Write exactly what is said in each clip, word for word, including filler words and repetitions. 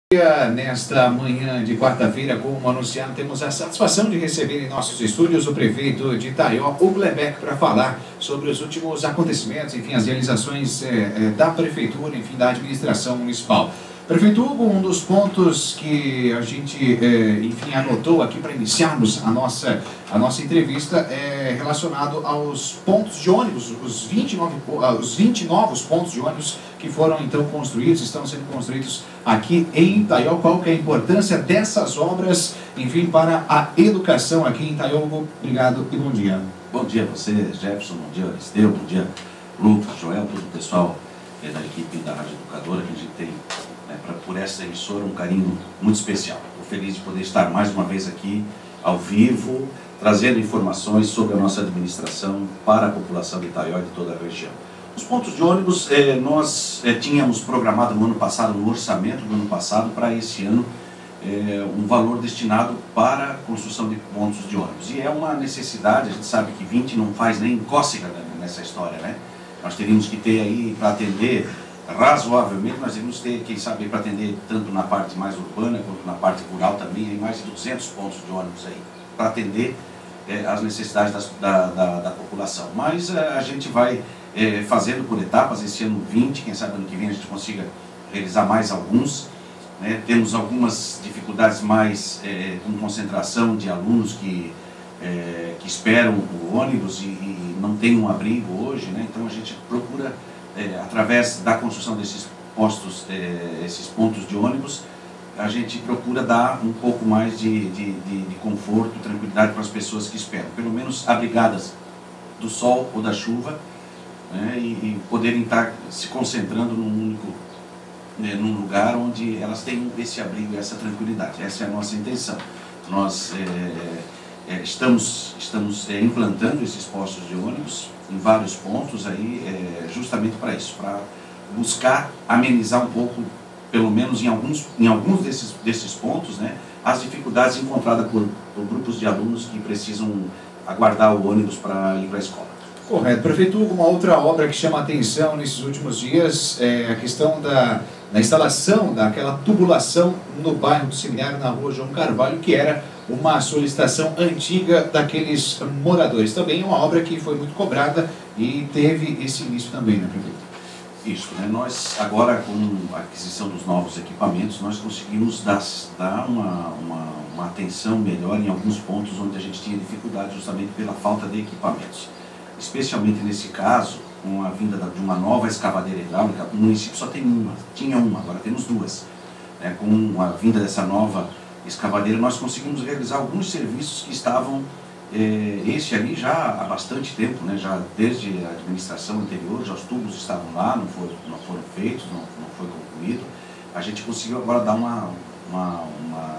Nesta manhã de quarta-feira, como anunciado, temos a satisfação de receber em nossos estúdios o prefeito de Itaió, Hugo Lebeck, para falar sobre os últimos acontecimentos, enfim, as realizações é, da prefeitura, enfim, da administração municipal. Prefeito Hugo, um dos pontos que a gente, é, enfim, anotou aqui para iniciarmos a nossa, a nossa entrevista é relacionado aos pontos de ônibus, os vinte e nove, os vinte novos pontos de ônibus que foram então construídos, estão sendo construídos aqui em Itaió. Qual que é a importância dessas obras, enfim, para a educação aqui em Itaió? Obrigado e bom dia. Bom dia a você, Jefferson, bom dia, Aristeu, bom dia, Lucas, Joel, todo o pessoal é, da equipe da Rádio Educadora, que a gente tem né, pra, por essa emissora um carinho muito especial. Estou feliz de poder estar mais uma vez aqui, ao vivo, trazendo informações sobre a nossa administração para a população de Itaió e de toda a região. Os pontos de ônibus, eh, nós eh, tínhamos programado no ano passado, no orçamento do ano passado, para esse ano, eh, um valor destinado para a construção de pontos de ônibus. E é uma necessidade, a gente sabe que vinte não faz nem cócega nessa história, né? Nós teríamos que ter aí, para atender, razoavelmente, nós teríamos que ter, quem sabe, para atender tanto na parte mais urbana quanto na parte rural também, aí mais de duzentos pontos de ônibus aí, para atender eh, as necessidades das, da, da, da população. Mas eh, a gente vai É, fazendo por etapas, esse ano vinte, quem sabe ano que vem a gente consiga realizar mais alguns. Né? Temos algumas dificuldades mais é, com concentração de alunos que, é, que esperam o ônibus e, e não tem um abrigo hoje, né? Então a gente procura, é, através da construção desses postos, é, esses pontos de ônibus, a gente procura dar um pouco mais de, de, de, de conforto, tranquilidade para as pessoas que esperam, pelo menos abrigadas do sol ou da chuva, né, e, e poderem estar se concentrando num único, né, num lugar onde elas têm esse abrigo, essa tranquilidade. Essa é a nossa intenção. Nós é, é, estamos, estamos é, implantando esses postos de ônibus em vários pontos aí, é, justamente para isso, para buscar amenizar um pouco, pelo menos em alguns, em alguns desses, desses pontos, né, as dificuldades encontradas por, por grupos de alunos que precisam aguardar o ônibus para ir para a escola. Correto. Prefeito, uma outra obra que chama a atenção nesses últimos dias é a questão da, da instalação daquela tubulação no bairro do Seminário, na rua João Carvalho, que era uma solicitação antiga daqueles moradores. Também uma obra que foi muito cobrada e teve esse início também, né, prefeito? Isso, né? Nós agora com a aquisição dos novos equipamentos, nós conseguimos dar, dar uma, uma, uma atenção melhor em alguns pontos onde a gente tinha dificuldade justamente pela falta de equipamentos. Especialmente nesse caso, com a vinda de uma nova escavadeira hidráulica, o município só tem uma, tinha uma, agora temos duas. É, com a vinda dessa nova escavadeira, nós conseguimos realizar alguns serviços que estavam, é, esse ali já há bastante tempo, né, já desde a administração anterior, já os tubos estavam lá, não foram, não foram feitos, não, não foi concluído. A gente conseguiu agora dar uma, uma, uma,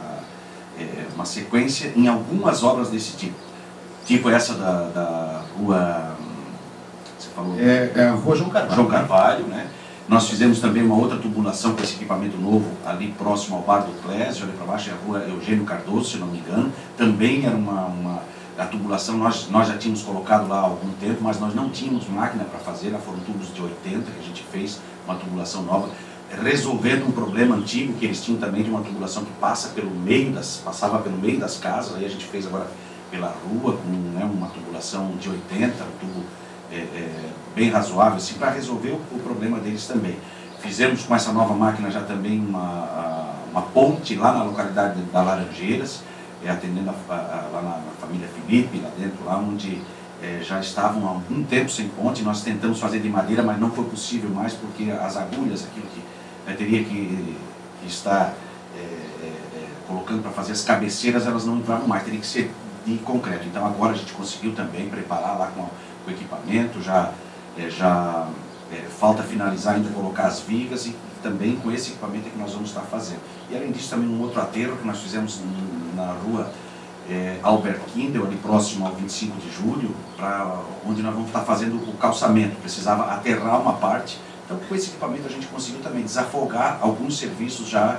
é, uma sequência em algumas obras desse tipo. Tipo essa da, da rua, você falou? É, é a rua João Carvalho. João Carvalho, né? Nós fizemos também uma outra tubulação com esse equipamento novo ali próximo ao Bar do Clésio, ali para baixo é a rua Eugênio Cardoso, se não me engano. Também era uma, uma a tubulação, nós, nós já tínhamos colocado lá há algum tempo, mas nós não tínhamos máquina para fazer, foram tubos de oitenta que a gente fez, uma tubulação nova, resolvendo um problema antigo que eles tinham também de uma tubulação que passa pelo meio das, passava pelo meio das casas, aí a gente fez agora pela rua, com né, uma tubulação de oitenta, um tubo é, é, bem razoável, assim, para resolver o, o problema deles também. Fizemos com essa nova máquina já também uma, uma ponte lá na localidade da Laranjeiras, é, atendendo a, a, lá na, na família Felipe, lá dentro, lá onde é, já estavam há algum tempo sem ponte. Nós tentamos fazer de madeira, mas não foi possível mais, porque as agulhas, aquilo que é, teria que, que estar é, é, colocando para fazer as cabeceiras, elas não entravam mais, teria que ser de concreto. Então agora a gente conseguiu também preparar lá com, com o equipamento, já, é, já é, falta finalizar ainda colocar as vigas e também com esse equipamento é que nós vamos estar fazendo. E além disso também um outro aterro que nós fizemos na rua é, Albert Kindle, ali próximo ao vinte e cinco de julho, pra, onde nós vamos estar fazendo o calçamento, precisava aterrar uma parte. Então com esse equipamento a gente conseguiu também desafogar alguns serviços já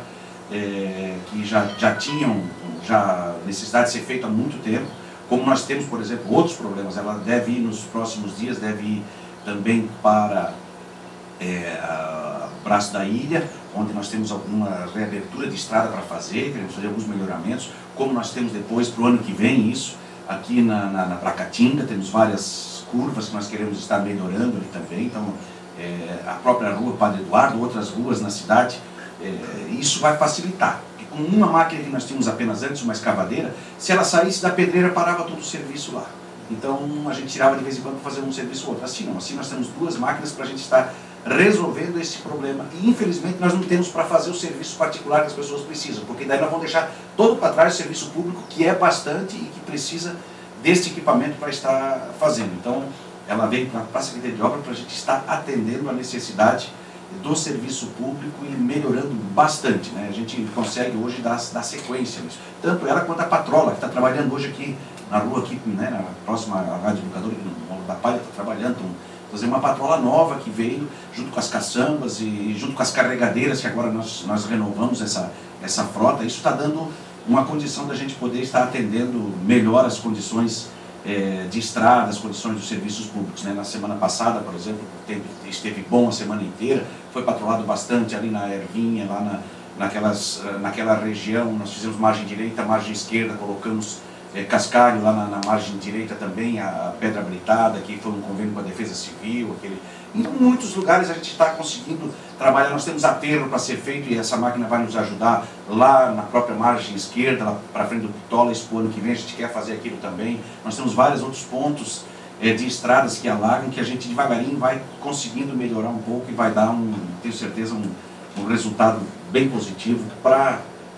É, que já, já tinham já necessidade de ser feito há muito tempo, como nós temos, por exemplo, outros problemas. Ela deve ir nos próximos dias, deve ir também para é, a Braço da Ilha, onde nós temos alguma reabertura de estrada para fazer, queremos fazer alguns melhoramentos, como nós temos depois para o ano que vem isso, aqui na, na, na Pracatinga, temos várias curvas que nós queremos estar melhorando ali também, então é, a própria rua Padre Eduardo, outras ruas na cidade, é, isso vai facilitar. Com uma máquina que nós tínhamos apenas antes, uma escavadeira, se ela saísse da pedreira, parava todo o serviço lá. Então a gente tirava de vez em quando para fazer um serviço ou outro. Assim não, assim nós temos duas máquinas para a gente estar resolvendo esse problema. E infelizmente nós não temos para fazer o serviço particular que as pessoas precisam, porque daí nós vamos deixar todo para trás o serviço público, que é bastante e que precisa deste equipamento para estar fazendo. Então ela veio para a Secretaria de Obras para a gente estar atendendo a necessidade do serviço público e melhorando bastante, né? A gente consegue hoje dar, dar sequência nisso. Tanto ela quanto a patrola, que está trabalhando hoje aqui na rua, aqui, né, na próxima Rádio Educadora, aqui no Morro da Palha, está trabalhando, então, fazer uma patrola nova que veio junto com as caçambas e junto com as carregadeiras, que agora nós, nós renovamos essa, essa frota. Isso está dando uma condição da gente poder estar atendendo melhor as condições É, de estrada, as condições dos serviços públicos, né? Na semana passada, por exemplo, teve, esteve bom a semana inteira, foi patrulhado bastante ali na Ervinha, lá na, naquelas, naquela região, nós fizemos margem direita, margem esquerda, colocamos é, cascalho lá na, na margem direita também, a, a pedra britada, que foi um convênio com a Defesa Civil, aquele... Em muitos lugares a gente está conseguindo trabalhar, nós temos aterro para ser feito e essa máquina vai nos ajudar lá na própria margem esquerda, lá para frente do Pitola, esse ano que vem a gente quer fazer aquilo também. Nós temos vários outros pontos é, de estradas que alagam, que a gente devagarinho vai conseguindo melhorar um pouco e vai dar, um, tenho certeza, um, um resultado bem positivo para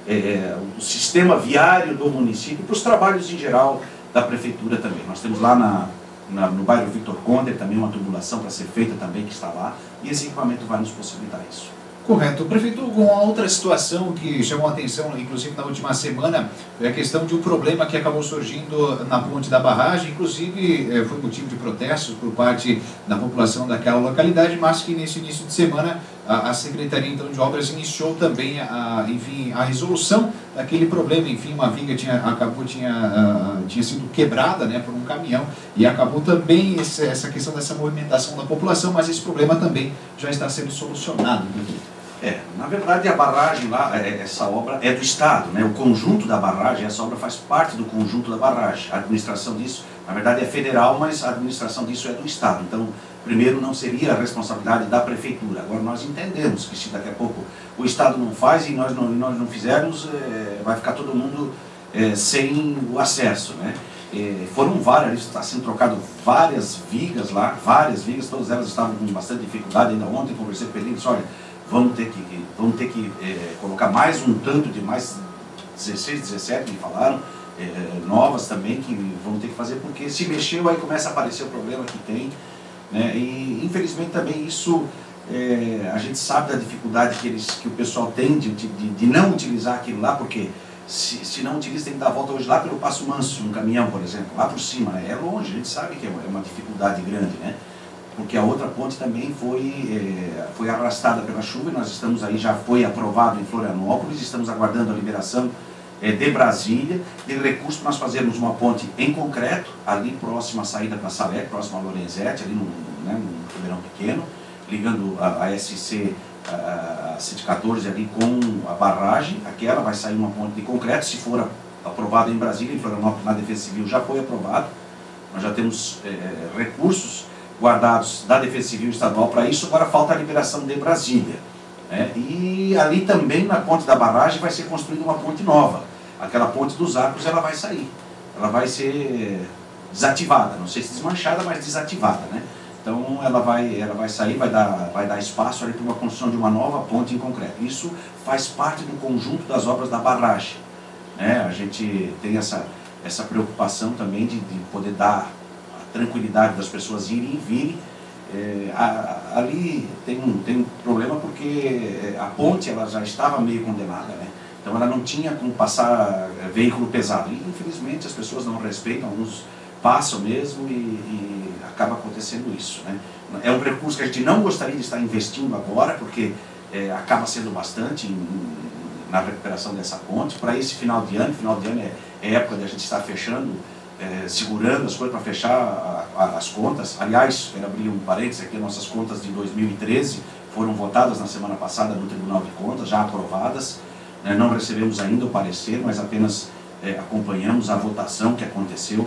é, o sistema viário do município e para os trabalhos em geral da Prefeitura também. Nós temos lá na... Na, no bairro Victor Conder, também uma tubulação para ser feita também, que está lá, e esse equipamento vai nos possibilitar isso. Correto. Prefeito, uma outra situação que chamou a atenção, inclusive na última semana, foi a questão de um problema que acabou surgindo na ponte da barragem, inclusive foi motivo de protestos por parte da população daquela localidade, mas que nesse início de semana a, a Secretaria então, de Obras iniciou também a, enfim, a resolução daquele problema. Enfim, uma viga tinha, acabou, tinha, uh, tinha sido quebrada, né, por um caminhão e acabou também esse, essa questão dessa movimentação da população, mas esse problema também já está sendo solucionado. É, na verdade a barragem lá, essa obra é do Estado, né? O conjunto da barragem, essa obra faz parte do conjunto da barragem. A administração disso, na verdade é federal, mas a administração disso é do Estado. Então, primeiro não seria a responsabilidade da Prefeitura. Agora nós entendemos que se daqui a pouco o Estado não faz e nós não, nós não fizermos, é, vai ficar todo mundo é, sem o acesso, né? É, foram várias, está sendo trocado várias vigas lá, várias vigas, todas elas estavam com bastante dificuldade. Ainda ontem conversei com ele e disse, olha, vamos ter que, vamos ter que é, colocar mais um tanto de mais dezesseis, dezessete, me falaram, é, novas também, que vão ter que fazer, porque se mexeu, aí começa a aparecer o problema que tem, né? E infelizmente também isso, é, a gente sabe da dificuldade que, eles, que o pessoal tem de, de, de não utilizar aquilo lá, porque se, se não utiliza tem que dar a volta hoje lá pelo Passo Manso, um caminhão, por exemplo, lá por cima, né? É longe, a gente sabe que é uma, é uma dificuldade grande, né? Porque a outra ponte também foi, é, foi arrastada pela chuva e nós estamos aí, já foi aprovado em Florianópolis, estamos aguardando a liberação é, de Brasília, de recurso para nós fazermos uma ponte em concreto, ali próxima à saída para Salé, próxima a Lorenzetti, ali no, né, no Ribeirão Pequeno, ligando a, a S C a, a cento e quatorze ali com a barragem, aquela vai sair uma ponte de concreto, se for aprovado em Brasília, em Florianópolis, na Defesa Civil já foi aprovado, nós já temos é, recursos guardados da Defesa Civil Estadual para isso, agora falta a liberação de Brasília, né? E ali também na ponte da barragem vai ser construída uma ponte nova, aquela ponte dos arcos ela vai sair, ela vai ser desativada, não sei se desmanchada, mas desativada, né? Então ela vai, ela vai sair, vai dar, vai dar espaço ali para uma construção de uma nova ponte em concreto. Isso faz parte do conjunto das obras da barragem, né? A gente tem essa, essa preocupação também de, de poder dar tranquilidade das pessoas irem e virem. É, a, ali tem um, tem um problema porque a ponte ela já estava meio condenada, né? Então ela não tinha como passar veículo pesado. E infelizmente as pessoas não respeitam, alguns passam mesmo e, e acaba acontecendo isso, né? É um recurso que a gente não gostaria de estar investindo agora, porque é, acaba sendo bastante em, na recuperação dessa ponte. Para esse final de ano, final de ano é, é época de a gente estar fechando, É, segurando as coisas para fechar a, a, as contas. Aliás, quero abrir um parênteses aqui, nossas contas de dois mil e treze foram votadas na semana passada no Tribunal de Contas, já aprovadas. Né? Não recebemos ainda o parecer, mas apenas é, acompanhamos a votação que aconteceu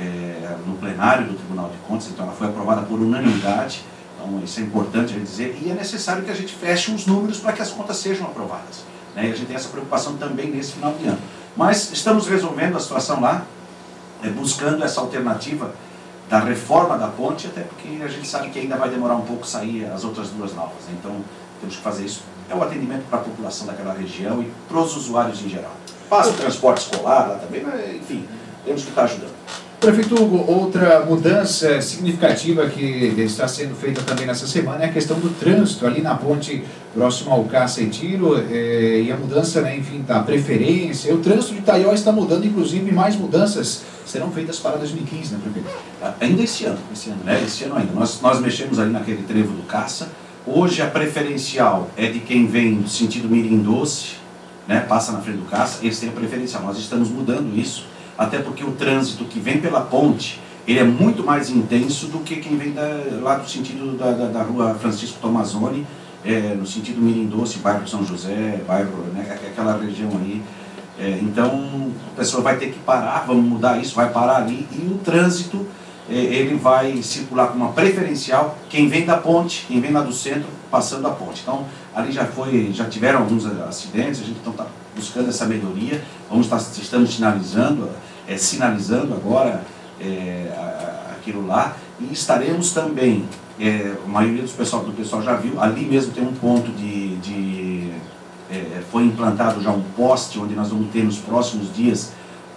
é, no plenário do Tribunal de Contas, então ela foi aprovada por unanimidade. Então isso é importante a gente dizer, e é necessário que a gente feche os números para que as contas sejam aprovadas. Né? E a gente tem essa preocupação também nesse final de ano. Mas estamos resolvendo a situação lá, é, buscando essa alternativa da reforma da ponte, até porque a gente sabe que ainda vai demorar um pouco sair as outras duas novas. Né? Então temos que fazer isso. É o atendimento para a população daquela região e para os usuários em geral. Passa o transporte escolar lá também, mas enfim, temos que estar ajudando. Prefeito Hugo, outra mudança significativa que está sendo feita também nessa semana é a questão do trânsito ali na ponte próximo ao Caça e Tiro, eh, e a mudança, né, enfim, da preferência. O trânsito de Itaió está mudando, inclusive mais mudanças serão feitas para dois mil e quinze, né, prefeito? Ainda esse ano, esse ano, né? Esse ano ainda. Nós, nós mexemos ali naquele trevo do Caça. Hoje a preferencial é de quem vem no sentido Mirim Doce, né, passa na frente do Caça, eles têm a preferencial. Nós estamos mudando isso, até porque o trânsito que vem pela ponte, ele é muito mais intenso do que quem vem da, lá do sentido da, da, da rua Francisco Tomazoni, é, no sentido Mirim Doce, bairro São José, bairro, né, aquela região aí. É, então, a pessoa vai ter que parar, vamos mudar isso, vai parar ali, e o trânsito, é, ele vai circular com uma preferencial, quem vem da ponte, quem vem lá do centro, passando a ponte. Então, ali já foi, já tiveram alguns acidentes, a gente então está buscando essa melhoria, vamos estar, estamos sinalizando, é, sinalizando agora é, aquilo lá, e estaremos também, é, a maioria do pessoal, do pessoal já viu, ali mesmo tem um ponto de, de é, foi implantado já um poste, onde nós vamos ter nos próximos dias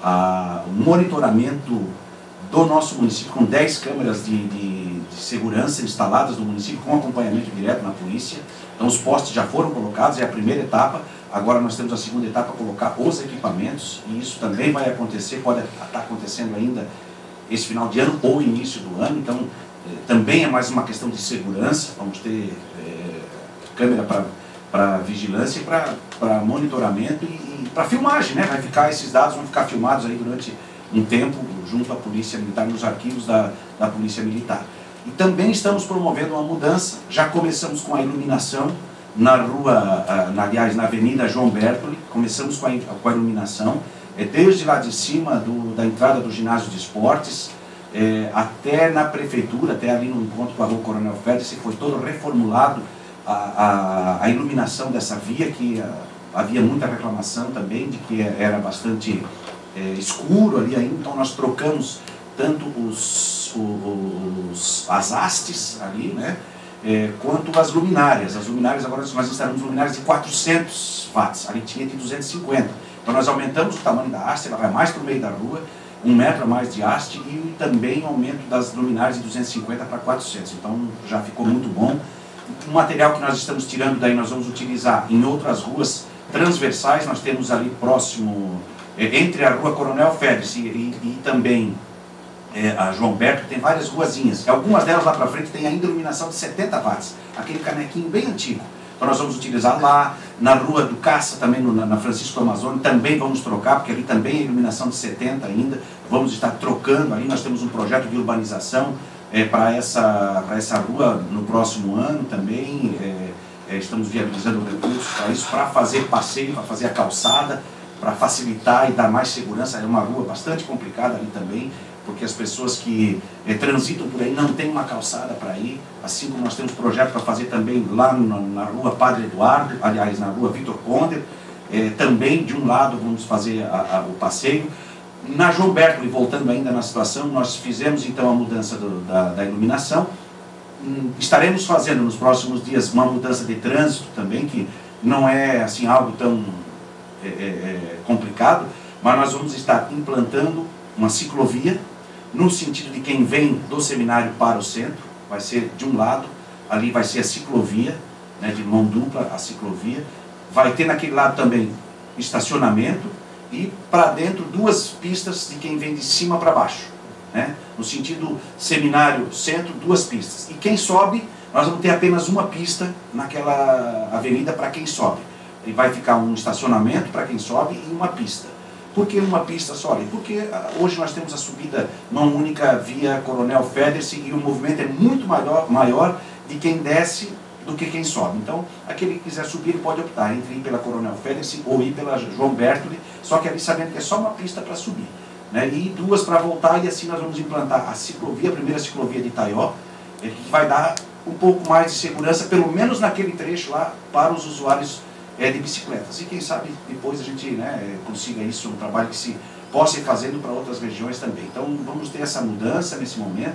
a, o monitoramento do nosso município, com dez câmeras de, de, de segurança instaladas no município, com acompanhamento direto na polícia. Então os postes já foram colocados, é a primeira etapa. Agora nós temos a segunda etapa, colocar os equipamentos, e isso também vai acontecer, pode estar acontecendo ainda esse final de ano ou início do ano. Então eh, também é mais uma questão de segurança, vamos ter eh, câmera para vigilância e para monitoramento e, e para filmagem, né? Vai ficar, esses dados vão ficar filmados aí durante um tempo junto à Polícia Militar, nos arquivos da, da Polícia Militar. E também estamos promovendo uma mudança, já começamos com a iluminação na rua, na, aliás, na Avenida João Bertoli, começamos com a, com a iluminação, é, desde lá de cima do, da entrada do ginásio de esportes, é, até na prefeitura, até ali no encontro com a rua Coronel Félix, foi todo reformulado a, a, a iluminação dessa via, que a, havia muita reclamação também de que era bastante é, escuro ali ainda, então nós trocamos tanto os, os, as hastes ali, né, é, quanto as luminárias. As luminárias, agora nós instalamos luminárias de quatrocentos watts, ali tinha de duzentos e cinquenta. Então nós aumentamos o tamanho da haste, ela vai mais para o meio da rua, um metro a mais de haste, e também aumento das luminárias de duzentos e cinquenta para quatrocentos. Então já ficou muito bom. O material que nós estamos tirando daí nós vamos utilizar em outras ruas transversais. Nós temos ali próximo, é, entre a rua Coronel Félix e, e, e também É, a João Berto, tem várias ruazinhas, algumas delas lá para frente tem ainda iluminação de setenta watts, aquele canequinho bem antigo. Então nós vamos utilizar lá, na rua do Caça, também no, na Francisco Tomazoni, também vamos trocar, porque ali também é iluminação de setenta ainda, vamos estar trocando ali. Nós temos um projeto de urbanização é, para essa, para essa rua no próximo ano também, é, é, estamos viabilizando recursos para isso, para fazer passeio, para fazer a calçada, para facilitar e dar mais segurança. É uma rua bastante complicada ali também, porque as pessoas que é, transitam por aí não têm uma calçada para ir, assim como nós temos projeto para fazer também lá na, na rua Padre Eduardo, aliás, na rua Vitor Conder, é, também de um lado vamos fazer a, a, o passeio. Na João Berto, e voltando ainda na situação, nós fizemos então a mudança do, da, da iluminação, hum, estaremos fazendo nos próximos dias uma mudança de trânsito também, que não é assim algo tão é, é, complicado, mas nós vamos estar implantando uma ciclovia, no sentido de quem vem do seminário para o centro, vai ser de um lado, ali vai ser a ciclovia, né, de mão dupla a ciclovia, vai ter naquele lado também estacionamento, e para dentro duas pistas de quem vem de cima para baixo, né, no sentido seminário, centro, duas pistas, e quem sobe, nós vamos ter apenas uma pista naquela avenida para quem sobe, e vai ficar um estacionamento para quem sobe e uma pista. Por que uma pista só ali? Porque hoje nós temos a subida mão única via Coronel Félix e o movimento é muito maior, maior de quem desce do que quem sobe. Então, aquele que quiser subir, ele pode optar entre ir pela Coronel Félix ou ir pela João Bertoli, só que ali sabendo que é só uma pista para subir, né? E duas para voltar, e assim nós vamos implantar a ciclovia, a primeira ciclovia de Itaió, que vai dar um pouco mais de segurança, pelo menos naquele trecho lá, para os usuários é, de bicicletas. E quem sabe depois a gente, né, consiga isso, um trabalho que se possa ir fazendo para outras regiões também. Então vamos ter essa mudança nesse momento,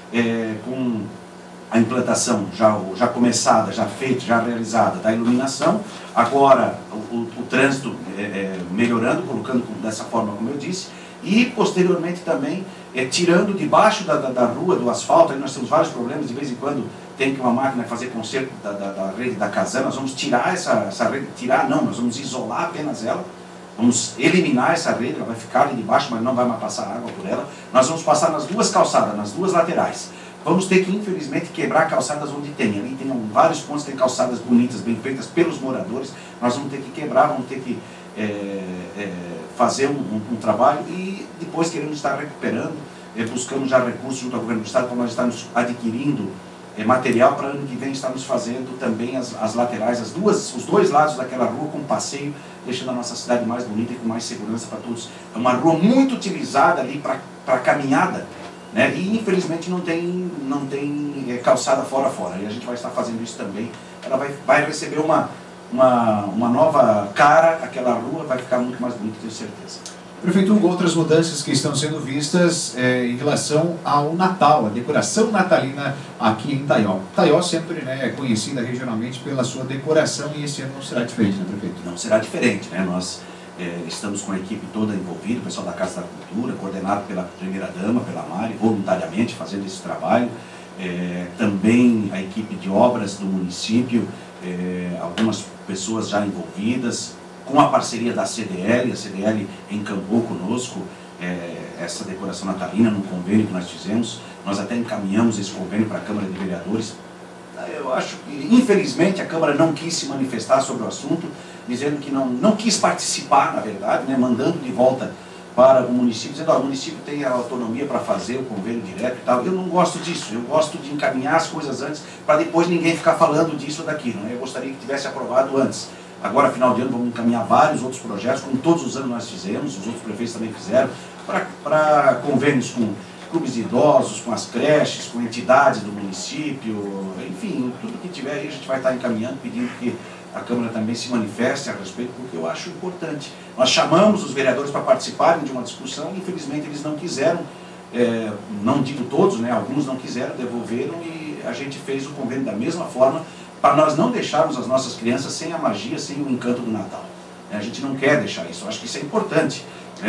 é, com a implantação já, já começada, já feita, já realizada da iluminação, agora o, o, o trânsito é, é, melhorando, colocando dessa forma como eu disse, e posteriormente também é, tirando debaixo da, da, da rua, do asfalto. Aí nós temos vários problemas, de vez em quando tem que uma máquina fazer conserto da, da, da rede da Casan, nós vamos tirar essa, essa rede, tirar não, nós vamos isolar apenas ela, vamos eliminar essa rede, ela vai ficar ali debaixo, mas não vai mais passar água por ela. Nós vamos passar nas duas calçadas, nas duas laterais. Vamos ter que, infelizmente, quebrar calçadas onde tem. Ali tem vários pontos, tem calçadas bonitas, bem feitas pelos moradores. Nós vamos ter que quebrar, vamos ter que é, é, fazer um, um, um trabalho, e depois queremos estar recuperando, é, buscando já recursos junto ao governo do estado, para nós estarmos adquirindo é, material para ano que vem estarmos fazendo também as, as laterais, as duas, os dois lados daquela rua com passeio, deixando a nossa cidade mais bonita e com mais segurança para todos. É uma rua muito utilizada ali para caminhada, né? E infelizmente não tem, não tem é, calçada fora fora, e a gente vai estar fazendo isso também. Ela vai, vai receber uma, uma, uma nova cara, aquela rua vai ficar muito mais bonita, tenho certeza. Prefeito Hugo, outras mudanças que estão sendo vistas é, em relação ao Natal, a decoração natalina aqui em Itaió. Itaió sempre, né, é conhecida regionalmente pela sua decoração, e esse ano não será diferente, né, prefeito? Não será diferente, né? Nós é, estamos com a equipe toda envolvida, o pessoal da Casa da Cultura, coordenado pela primeira-dama, pela Mari, voluntariamente fazendo esse trabalho. É, também a equipe de obras do município, é, algumas pessoas já envolvidas, com a parceria da C D L, a C D L encampou conosco é, essa decoração natalina num convênio que nós fizemos. Nós até encaminhamos esse convênio para a Câmara de Vereadores. Eu acho que, infelizmente, a Câmara não quis se manifestar sobre o assunto, dizendo que não, não quis participar, na verdade, né, mandando de volta para o município, dizendo que o município tem a autonomia para fazer o convênio direto e tal. Eu não gosto disso, eu gosto de encaminhar as coisas antes, para depois ninguém ficar falando disso ou daquilo, né? Eu gostaria que tivesse aprovado antes. Agora, final de ano, vamos encaminhar vários outros projetos, como todos os anos nós fizemos, os outros prefeitos também fizeram, para convênios com clubes de idosos, com as creches, com entidades do município, enfim, tudo que tiver aí a gente vai estar encaminhando, pedindo que a Câmara também se manifeste a respeito, porque eu acho importante. Nós chamamos os vereadores para participarem de uma discussão, e infelizmente eles não quiseram, é, não digo todos, né, alguns não quiseram, devolveram, e a gente fez o convênio da mesma forma, para nós não deixarmos as nossas crianças sem a magia, sem o encanto do Natal. A gente não quer deixar isso, eu acho que isso é importante.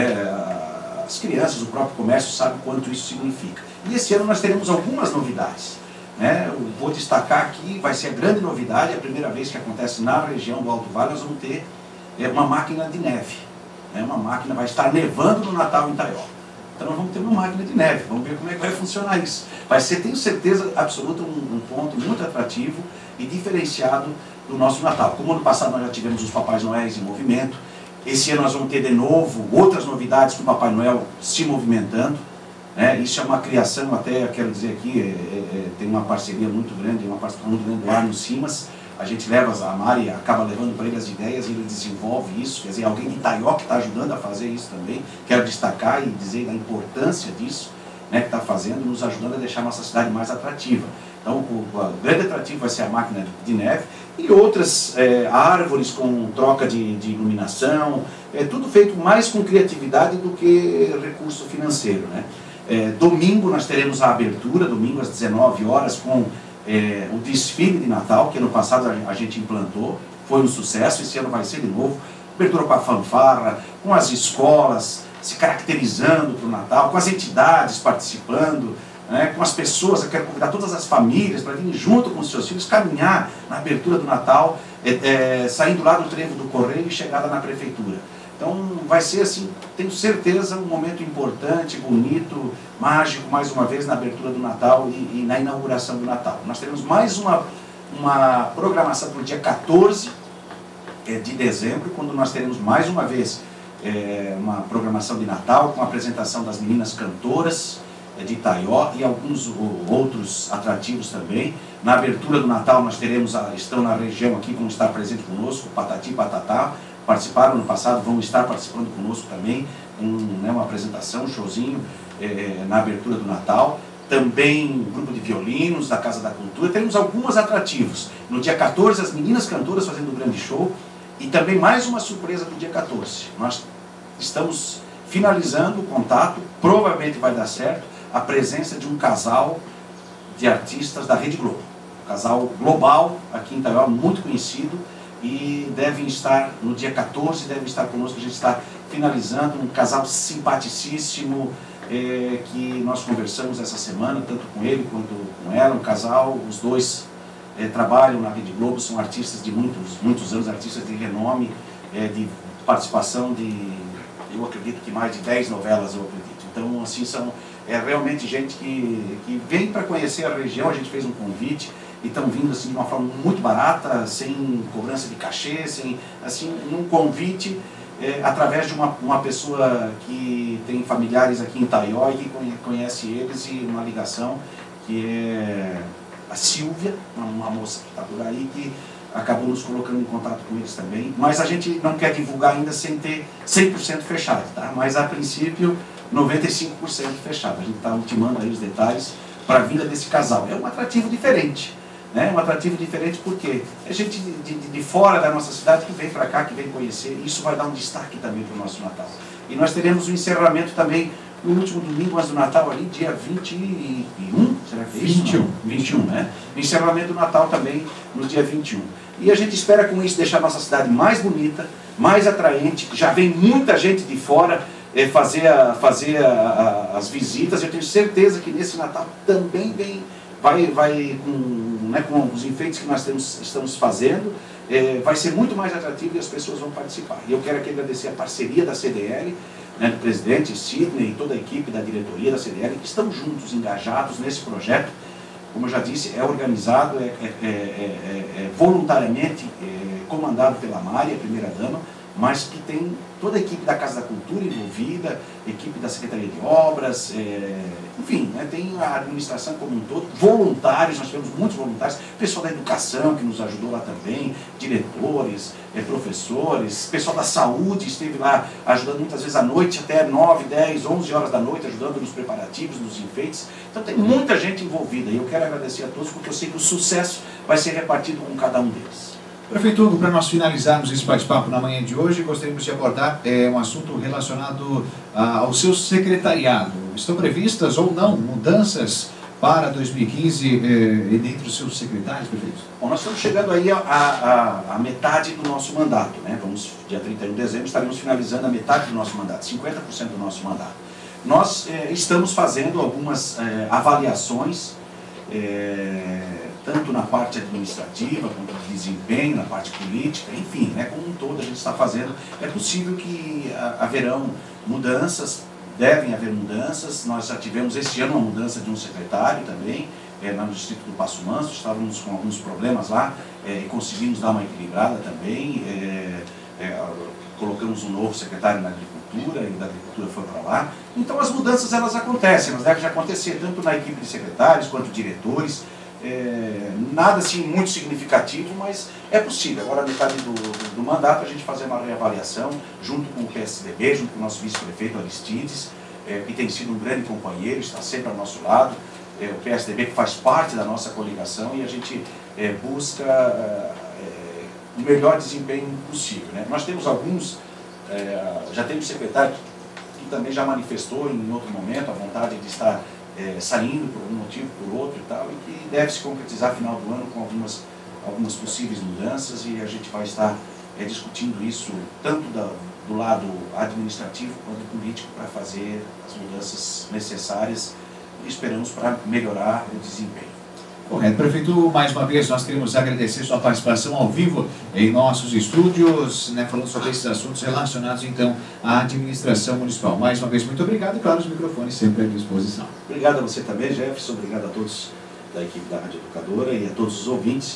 É, as crianças, o próprio comércio sabe quanto isso significa. E esse ano nós teremos algumas novidades, né? Eu vou destacar aqui, vai ser a grande novidade, é a primeira vez que acontece na região do Alto Vale, nós vamos ter é, uma máquina de neve. Né? Uma máquina, vai estar nevando no Natal em Itaió. Então nós vamos ter uma máquina de neve, vamos ver como é que vai funcionar isso. Vai ser, tenho certeza absoluta, um, um ponto muito atrativo e diferenciado do nosso Natal. Como ano passado nós já tivemos os Papais Noéis em movimento, esse ano nós vamos ter de novo outras novidades com o Papai Noel se movimentando. Né? Isso é uma criação, até quero dizer aqui, é, é, tem uma parceria muito grande, uma parceria muito grande do Arno Simas. A gente leva, a Mari acaba levando para ele as ideias e ele desenvolve isso. Quer dizer, alguém de Itaió que está ajudando a fazer isso também. Quero destacar e dizer da importância disso, né, que está fazendo, nos ajudando a deixar a nossa cidade mais atrativa. Então, o, o grande atrativo vai ser a máquina de neve e outras é, árvores com troca de, de iluminação, é tudo feito mais com criatividade do que recurso financeiro. Né? É, domingo nós teremos a abertura, domingo às dezenove horas, com é, o desfile de Natal, que ano passado a, a gente implantou, foi um sucesso, esse ano vai ser de novo. Abertura com a fanfarra, com as escolas se caracterizando para o Natal, com as entidades participando, né, com as pessoas. Eu quero convidar todas as famílias para virem junto com os seus filhos, caminhar na abertura do Natal, é, é, saindo lá do trevo do Correio e chegada na Prefeitura. Então vai ser assim, tenho certeza, um momento importante, bonito, mágico, mais uma vez na abertura do Natal e, e na inauguração do Natal. Nós teremos mais uma, uma programação para o dia quatorze de dezembro, quando nós teremos mais uma vez é, uma programação de Natal, com a apresentação das meninas cantoras, de Itaió e alguns outros atrativos também. Na abertura do Natal nós teremos, a, estão na região aqui, vão estar presentes conosco, Patati e Patatá, participaram no passado, vão estar participando conosco também, um, né, uma apresentação, um showzinho é, na abertura do Natal. Também um grupo de violinos da Casa da Cultura. Teremos alguns atrativos. No dia quatorze, as meninas cantoras fazendo um grande show. E também mais uma surpresa no dia quatorze. Nós estamos finalizando o contato, provavelmente vai dar certo, a presença de um casal de artistas da Rede Globo. Um casal global aqui em Itaió, muito conhecido. E devem estar no dia quatorze, devem estar conosco. A gente está finalizando, um casal simpaticíssimo, É, que nós conversamos essa semana, tanto com ele quanto com ela, um casal, os dois é, trabalham na Rede Globo, são artistas de muitos, muitos anos, artistas de renome, é, de participação de, eu acredito que mais de dez novelas, eu acredito. Então, assim, são é, realmente gente que, que vem para conhecer a região. A gente fez um convite e estão vindo assim, de uma forma muito barata, sem cobrança de cachê, sem, assim, um convite, É, através de uma, uma pessoa que tem familiares aqui em Itaió e que conhece eles, e uma ligação que é a Silvia, uma moça que está por aí, que acabou nos colocando em contato com eles também. Mas a gente não quer divulgar ainda sem ter cem por cento fechado, tá? Mas a princípio noventa e cinco por cento fechado. A gente está ultimando aí os detalhes para a vinda desse casal. É um atrativo diferente. Né? Um atrativo diferente porque é gente de, de, de fora da nossa cidade que vem para cá, que vem conhecer, e isso vai dar um destaque também para o nosso Natal. E nós teremos o encerramento também no último domingo antes do Natal, ali, dia vinte e um, será que é isso? vinte e um. vinte e um, né? O encerramento do Natal também no dia vinte e um. E a gente espera com isso deixar a nossa cidade mais bonita, mais atraente. Já vem muita gente de fora é, fazer, a, fazer a, a, as visitas. Eu tenho certeza que nesse Natal também vem, vai, vai com... Né, com os enfeites que nós temos, estamos fazendo, é, vai ser muito mais atrativo e as pessoas vão participar. E eu quero aqui agradecer a parceria da C D L, né, do presidente Sidney e toda a equipe da diretoria da C D L, que estão juntos, engajados nesse projeto. Como eu já disse, é organizado, é, é, é, é, é voluntariamente é, comandado pela Mari, a primeira-dama, mas que tem toda a equipe da Casa da Cultura envolvida, equipe da Secretaria de Obras, é, enfim, né, tem a administração como um todo, voluntários, nós tivemos muitos voluntários, pessoal da educação que nos ajudou lá também, diretores, é, professores, pessoal da saúde esteve lá ajudando muitas vezes à noite, até nove, dez, onze horas da noite, ajudando nos preparativos, nos enfeites. Então tem muita gente envolvida e eu quero agradecer a todos porque eu sei que o sucesso vai ser repartido com cada um deles. Prefeito Hugo, para nós finalizarmos esse bate-papo na manhã de hoje, gostaríamos de abordar é, um assunto relacionado ah, ao seu secretariado. Estão previstas ou não mudanças para dois mil e quinze eh, dentre os seus secretários, prefeito? Bom, nós estamos chegando aí a, a, a metade do nosso mandato, né? Vamos, dia trinta e um de dezembro, estaremos finalizando a metade do nosso mandato, cinquenta por cento do nosso mandato. Nós eh, estamos fazendo algumas eh, avaliações, eh, tanto na parte administrativa, quanto de desempenho, na parte política, enfim, né, como um todo a gente está fazendo. É possível que haverão mudanças, devem haver mudanças. Nós já tivemos este ano uma mudança de um secretário também, é, lá no distrito do Passo Manso, estávamos com alguns problemas lá, é, e conseguimos dar uma equilibrada também, é, é, colocamos um novo secretário na Agricultura, e da Agricultura foi para lá. Então as mudanças elas acontecem, elas devem acontecer tanto na equipe de secretários quanto diretores. É, nada assim muito significativo, mas é possível. Agora, na metade do, do, do mandato, a gente fazer uma reavaliação junto com o P S D B, junto com o nosso vice-prefeito Aristides, é, que tem sido um grande companheiro, está sempre ao nosso lado. É, o P S D B que faz parte da nossa coligação e a gente é, busca é, o melhor desempenho possível, né? Nós temos alguns, é, já temos secretário que também já manifestou em outro momento a vontade de estar É, saindo por um motivo, por outro e tal, e que deve se concretizar no final do ano com algumas, algumas possíveis mudanças, e a gente vai estar é, discutindo isso tanto da, do lado administrativo quanto político para fazer as mudanças necessárias e esperamos para melhorar o desempenho. Correto. Prefeito, mais uma vez nós queremos agradecer sua participação ao vivo em nossos estúdios, né, falando sobre esses assuntos relacionados então à administração municipal. Mais uma vez, muito obrigado e claro, os microfones sempre à disposição. Obrigado a você também, Jefferson, obrigado a todos da equipe da Rádio Educadora e a todos os ouvintes.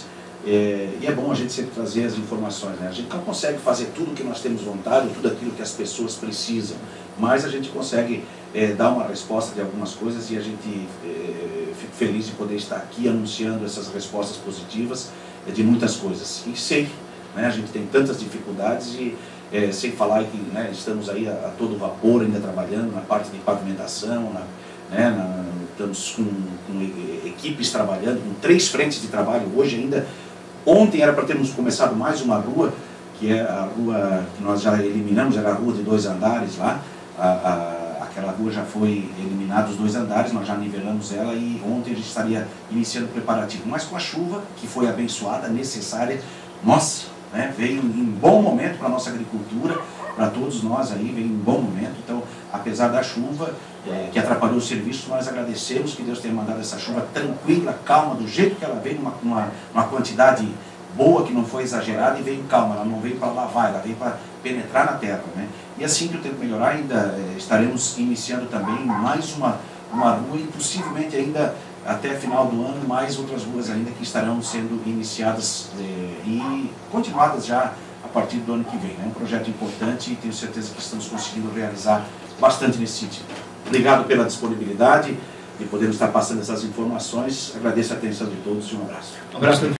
É, e é bom a gente sempre trazer as informações, né? A gente não consegue fazer tudo o que nós temos vontade, tudo aquilo que as pessoas precisam, mas a gente consegue é, dar uma resposta de algumas coisas e a gente é, fico feliz de poder estar aqui anunciando essas respostas positivas é, de muitas coisas. E sei, né, a gente tem tantas dificuldades e é, sem falar que, né, estamos aí a, a todo vapor ainda trabalhando na parte de pavimentação, na, né, na, estamos com, com equipes trabalhando, com três frentes de trabalho hoje ainda. Ontem era para termos começado mais uma rua, que é a rua que nós já eliminamos, era a rua de dois andares lá. A, a, aquela rua já foi eliminada os dois andares, nós já nivelamos ela e ontem a gente estaria iniciando o preparativo. Mas com a chuva, que foi abençoada, necessária, nossa, né, veio em bom momento para a nossa agricultura, para todos nós aí, veio em bom momento. Então, apesar da chuva, é, que atrapalhou o serviço, nós agradecemos que Deus tenha mandado essa chuva tranquila, calma, do jeito que ela veio, uma, uma, uma quantidade boa, que não foi exagerada, e veio calma, ela não veio para lavar, ela veio para penetrar na terra, né? E assim que o tempo melhorar, ainda é, estaremos iniciando também mais uma, uma rua e possivelmente ainda até final do ano, mais outras ruas ainda que estarão sendo iniciadas é, e continuadas já a partir do ano que vem. É um projeto importante e tenho certeza que estamos conseguindo realizar bastante nesse sentido. Obrigado pela disponibilidade de podermos estar passando essas informações. Agradeço a atenção de todos e um abraço. Um abraço.